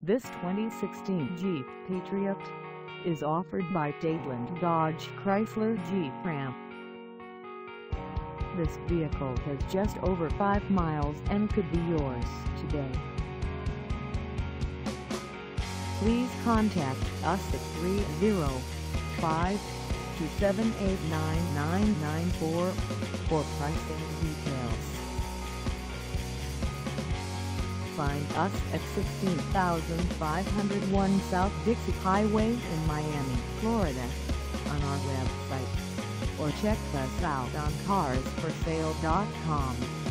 This 2016 Jeep Patriot is offered by Dadeland Dodge Chrysler Jeep Ram. This vehicle has just over 5 miles and could be yours today. Please contact us at 305-278-9994 for pricing and details. Find us at 16,501 South Dixie Highway in Miami, Florida, on our website, or check us out on carsforsale.com.